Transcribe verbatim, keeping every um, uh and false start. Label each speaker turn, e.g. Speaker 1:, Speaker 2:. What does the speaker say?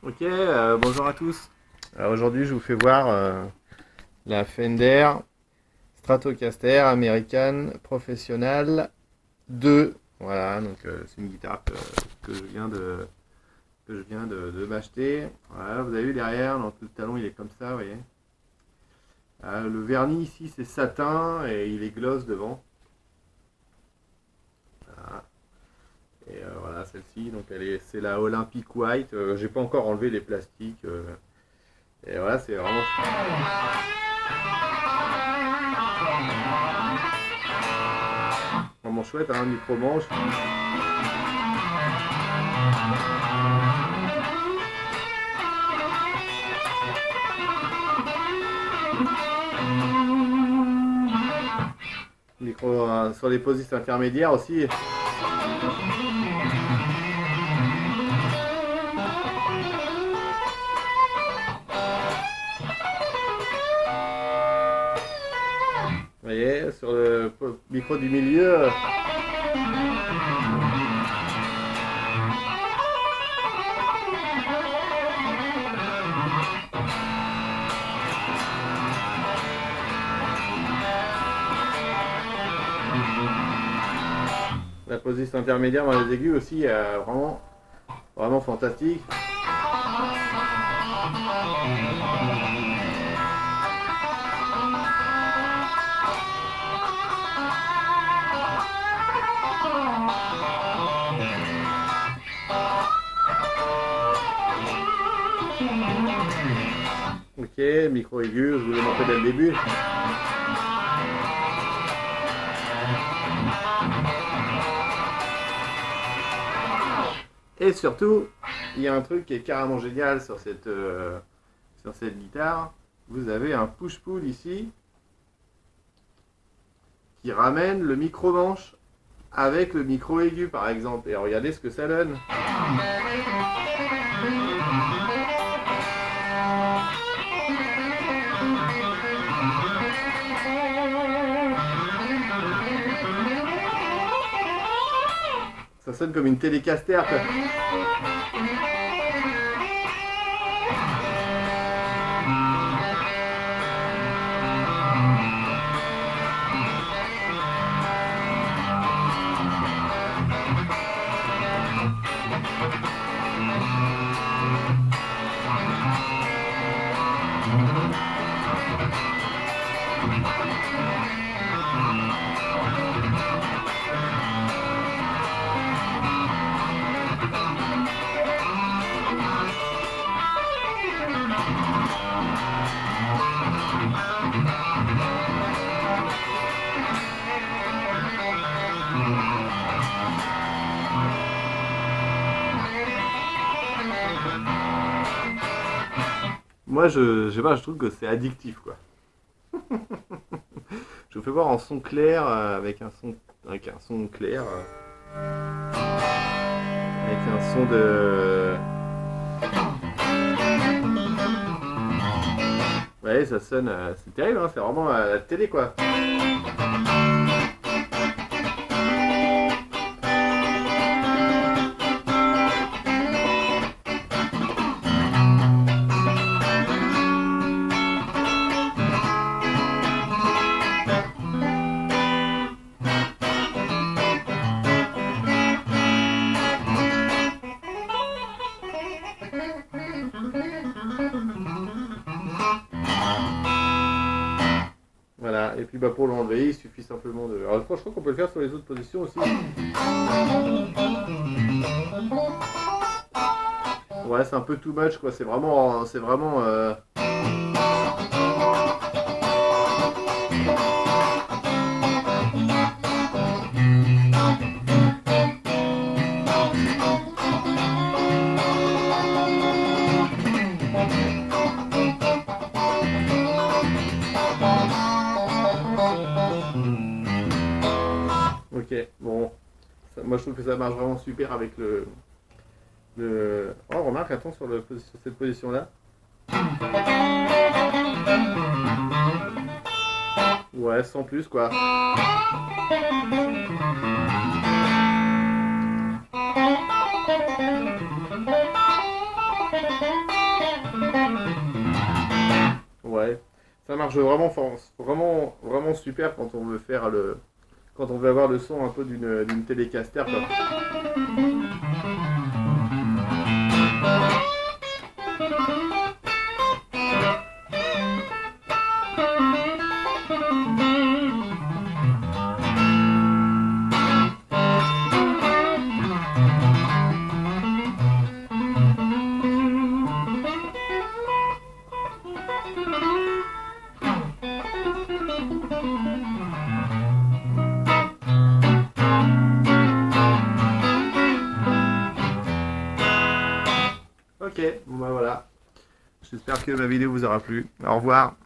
Speaker 1: Ok, euh, bonjour à tous. Alors aujourd'hui, je vous fais voir euh, la Fender Stratocaster American Professional deux. Voilà, donc euh, c'est une guitare que, que je viens de que je viens de, de m'acheter. Voilà, vous avez vu derrière, donc le talon il est comme ça, vous voyez. Euh, le vernis ici c'est satin et il est gloss devant. Voilà. Et euh, voilà celle-ci, donc elle est, c'est la Olympic White. Euh, j'ai pas encore enlevé les plastiques. Euh, et voilà, c'est vraiment vraiment chouette, hein, micro-manche. Micro euh, sur les positions intermédiaires aussi. Vous voyez, sur le micro du milieu. La position intermédiaire dans les aigus aussi, euh, vraiment, vraiment fantastique. Ok, micro aigu, je vous l'ai montré dès le début. Et surtout, il y a un truc qui est carrément génial sur cette, euh, sur cette guitare. Vous avez un push-pull ici qui ramène le micro-manche avec le micro aigu par exemple. Et regardez ce que ça donne. Ça sonne comme une Telecaster. Quoi. Moi, je, je sais pas, je trouve que c'est addictif, quoi. Je vous fais voir en son clair, euh, avec un son, avec un son clair, euh, avec un son de. Ouais, ça sonne, euh, c'est terrible, hein, c'est vraiment à la télé, quoi. Voilà, et puis bah pour l'enlever, il suffit simplement de. Alors franchement, qu'on peut le faire sur les autres positions aussi. Ouais, c'est un peu too much, quoi. C'est vraiment, c'est vraiment. Euh... Ok, bon, ça, moi je trouve que ça marche vraiment super avec le, le... Oh, remarque, attends sur, le, sur cette position là. Ouais, sans plus quoi. Ouais, ça marche vraiment fort, vraiment, vraiment super quand on veut faire le, quand on veut avoir le son un peu d'une d'une télécaster, quoi. Ok, bon bah voilà. J'espère que ma vidéo vous aura plu. Au revoir.